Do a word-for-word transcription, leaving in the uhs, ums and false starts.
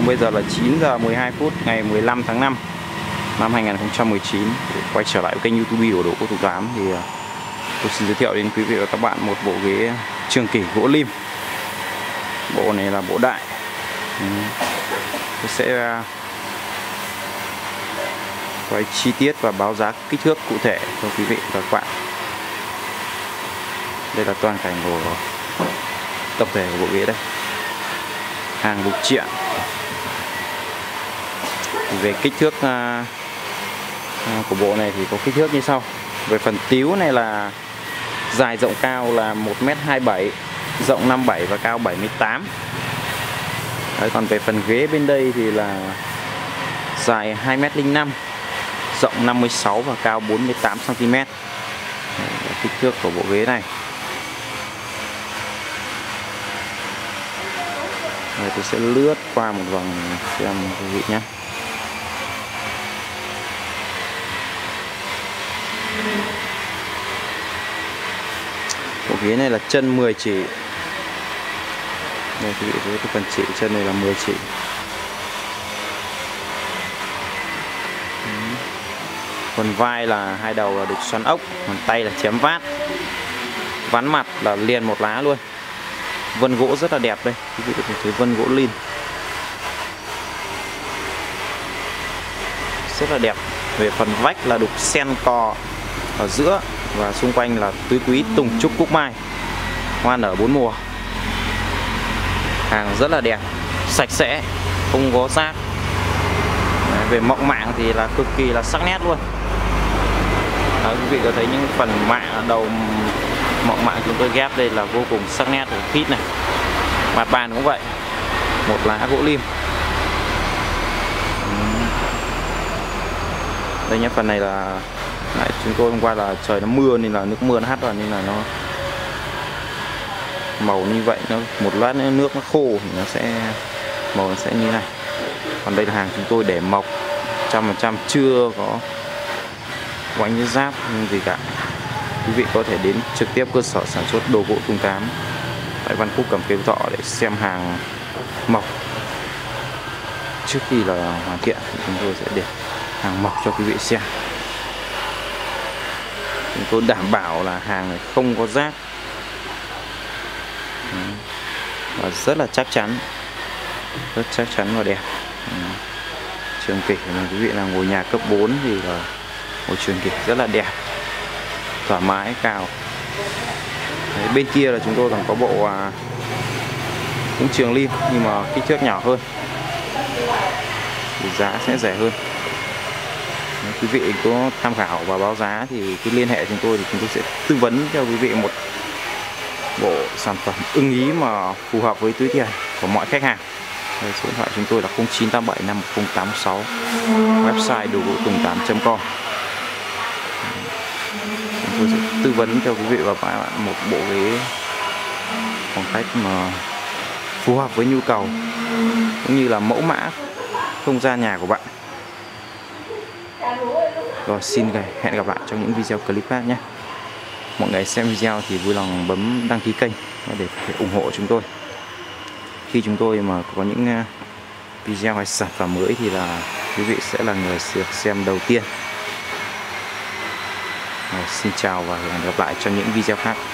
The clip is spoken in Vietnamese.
Bây giờ là chín giờ mười hai phút ngày mười lăm tháng năm năm hai nghìn không trăm mười chín. Quay trở lại kênh YouTube của Đồ Gỗ Tùng Tám thì tôi xin giới thiệu đến quý vị và các bạn một bộ ghế Trường Kỷ gỗ lim. Bộ này là bộ đại. Tôi sẽ quay chi tiết và báo giá kích thước cụ thể cho quý vị và các bạn. Đây là toàn cảnh của tập thể của bộ ghế đây. Hàng bục triện. Về kích thước uh, của bộ này thì có kích thước như sau. Về phần tíu này là dài rộng cao là một mét hai mươi bảy, rộng năm mươi bảy và cao bảy mươi tám. Đấy, còn về phần ghế bên đây thì là dài hai mét không năm, rộng năm mươi sáu và cao bốn mươi tám xăng ti mét. Đấy, kích thước của bộ ghế này. Rồi tôi sẽ lướt qua một vòng xem quý vị nhé. Bộ ghế này là chân mười chỉ. Đây quý vị thấy cái phần chỉ chân này là mười chỉ. Phần vai là hai đầu là đục xoắn ốc, còn tay là chém vát. Ván mặt là liền một lá luôn. Vân gỗ rất là đẹp đây, quý vị có thể thấy vân gỗ lin rất là đẹp. Về phần vách là đục sen cò ở giữa và xung quanh là tứ quý tùng trúc cúc mai, hoa nở bốn mùa. Hàng rất là đẹp, sạch sẽ, không có rác. Về mọng mạng thì là cực kỳ là sắc nét luôn. Đấy, quý vị có thấy những phần mạng ở đầu mọng mạng chúng tôi ghép đây là vô cùng sắc nét và khít này. Mặt bàn cũng vậy, một lá gỗ lim. Đây nhé, phần này là lại chúng tôi hôm qua là trời nó mưa nên là nước mưa nó hắt vào nên là nó màu như vậy. Nó một lát nữa nước nó khô thì nó sẽ màu nó sẽ như này. Còn đây là hàng chúng tôi để mộc trăm phần trăm, chưa có quánh giáp gì cả. Quý vị có thể đến trực tiếp cơ sở sản xuất Đồ Gỗ Tùng Tám tại Văn Phúc, Cẩm Phê, Phú Thọ để xem hàng mộc. Trước khi là hoàn thiện thì chúng tôi sẽ để hàng mộc cho quý vị xem. Chúng tôi đảm bảo là hàng này không có rác và rất là chắc chắn, rất chắc chắn và đẹp. Trường Kỷ mà quý vị là ngôi nhà cấp bốn thì là một Trường Kỷ rất là đẹp, thoải mái, cao. Đấy, bên kia là chúng tôi còn có bộ à, cũng trường lim nhưng mà kích thước nhỏ hơn thì giá sẽ rẻ hơn. Nếu quý vị có tham khảo và báo giá thì cứ liên hệ chúng tôi thì chúng tôi sẽ tư vấn cho quý vị một bộ sản phẩm ưng ý mà phù hợp với túi tiền của mọi khách hàng. Đây, số điện thoại chúng tôi là không chín tám bảy năm một không tám sáu, website đồ gỗ tùng tám chấm com. Chúng tôi sẽ tư vấn cho quý vị và các bạn một bộ ghế phong cách mà phù hợp với nhu cầu cũng như là mẫu mã không gian nhà của bạn. Rồi, xin hẹn gặp lại trong những video clip khác nhé. Mọi người xem video thì vui lòng bấm đăng ký kênh để ủng hộ chúng tôi. Khi chúng tôi mà có những video hay sản phẩm mới thì là quý vị sẽ là người được xem đầu tiên. Rồi, xin chào và hẹn gặp lại trong những video khác.